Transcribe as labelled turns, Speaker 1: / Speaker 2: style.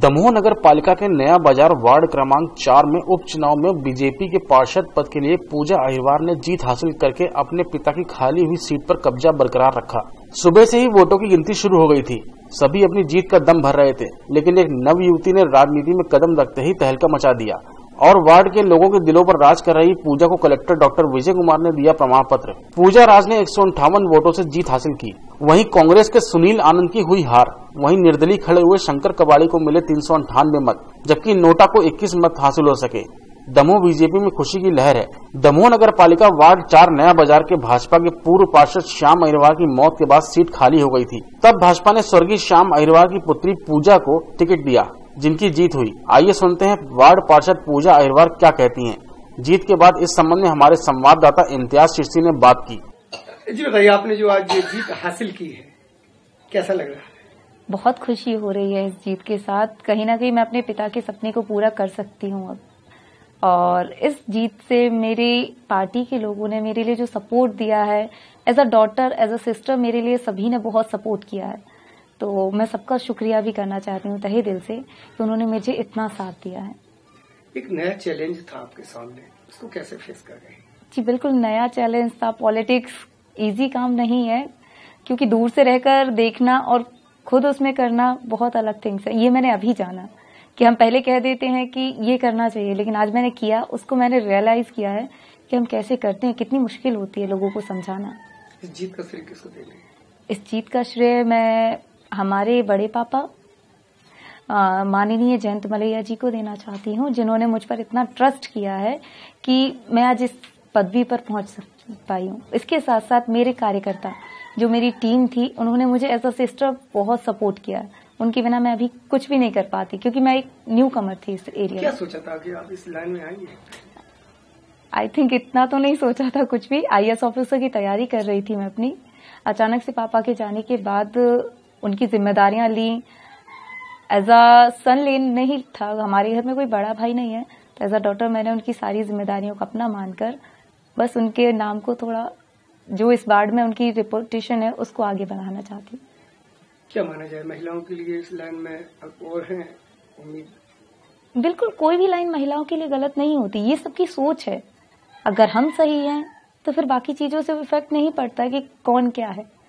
Speaker 1: दमोह नगर पालिका के नया बाजार वार्ड क्रमांक 4 में उपचुनाव में बीजेपी के पार्षद पद के लिए पूजा अहिरवार ने जीत हासिल करके अपने पिता की खाली हुई सीट पर कब्जा बरकरार रखा। सुबह से ही वोटों की गिनती शुरू हो गई थी। सभी अपनी जीत का दम भर रहे थे, लेकिन एक नव युवती ने राजनीति में कदम रखते ही तहलका मचा दिया और वार्ड के लोगों के दिलों पर राज कर रही पूजा को कलेक्टर डॉक्टर विजय कुमार ने दिया प्रमाण पत्र। पूजा राज ने 158 वोटों से जीत हासिल की। वहीं कांग्रेस के सुनील आनंद की हुई हार। वहीं निर्दलीय खड़े हुए शंकर कबाड़ी को मिले 398 मत, जबकि नोटा को 21 मत हासिल हो सके। दमोह बीजेपी में खुशी की लहर है। दमोह नगर पालिका वार्ड 4 नया बाजार के भाजपा के पूर्व पार्षद श्याम अहिरवार की मौत के बाद सीट खाली हो गई थी। तब भाजपा ने स्वर्गीय श्याम अहिरवार की पुत्री पूजा को टिकट दिया, जिनकी जीत हुई। आइए सुनते हैं वार्ड पार्षद पूजा अहिरवार क्या कहती हैं। जीत के बाद इस संबंध में हमारे संवाददाता इम्तियाज चिश्ती ने बात की।
Speaker 2: जी बताइए, आपने जो आज ये जीत हासिल की है, कैसा लग रहा है?
Speaker 3: बहुत खुशी हो रही है इस जीत के साथ। कहीं ना कहीं मैं अपने पिता के सपने को पूरा कर सकती हूँ अब। और इस जीत से मेरी पार्टी के लोगों ने मेरे लिए जो सपोर्ट दिया है, as a daughter, as a sister, मेरे लिए सभी ने बहुत सपोर्ट किया है। तो मैं सबका शुक्रिया भी करना चाहती हूँ तहे दिल से कि उन्होंने मुझे इतना साथ दिया है।
Speaker 2: एक नया चैलेंज था आपके सामने, उसको कैसे फेस कर रहे हैं?
Speaker 3: जी बिल्कुल नया चैलेंज था। पॉलिटिक्स इजी काम नहीं है, क्योंकि दूर से रहकर देखना और खुद उसमें करना बहुत अलग थिंग्स है। ये मैंने अभी जाना कि हम पहले कह देते हैं कि ये करना चाहिए, लेकिन आज मैंने किया, उसको मैंने रियलाइज किया है कि हम कैसे करते हैं, कितनी मुश्किल होती है लोगों को समझाना।
Speaker 2: इस जीत का श्रेय किसको देंगे?
Speaker 3: इस जीत का श्रेय मैं हमारे बड़े पापा माननीय जयंत मलैया जी को देना चाहती हूँ, जिन्होंने मुझ पर इतना ट्रस्ट किया है कि मैं आज इस पदवी पर पहुंच पाई हूँ। इसके साथ साथ मेरे कार्यकर्ता, जो मेरी टीम थी, उन्होंने मुझे एज अ सिस्टर बहुत सपोर्ट किया। उनके बिना मैं अभी कुछ भी नहीं कर पाती, क्योंकि मैं एक न्यू कमर थी इस एरिया में।
Speaker 2: क्या सोचा था कि आप इस लाइन में आएंगे?
Speaker 3: आई थिंक इतना तो नहीं सोचा था कुछ भी। IAS ऑफिसर की तैयारी कर रही थी मैं अपनी। अचानक से पापा के जाने के बाद उनकी जिम्मेदारियां ली। एज अ सन लेन नहीं था, हमारे घर में कोई बड़ा भाई नहीं है, तो एज अ डॉटर मैंने उनकी सारी जिम्मेदारियों को अपना मानकर बस उनके नाम को थोड़ा, जो इस वार्ड में उनकी रिपोर्टेशन है, उसको आगे बढ़ाना चाहती हूँ।
Speaker 2: क्या माना जाए, महिलाओं के लिए इस लाइन में और है उम्मीद?
Speaker 3: बिल्कुल, कोई भी लाइन महिलाओं के लिए गलत नहीं होती। ये सबकी सोच है। अगर हम सही हैं तो फिर बाकी चीजों से इफेक्ट नहीं पड़ता कि कौन क्या है।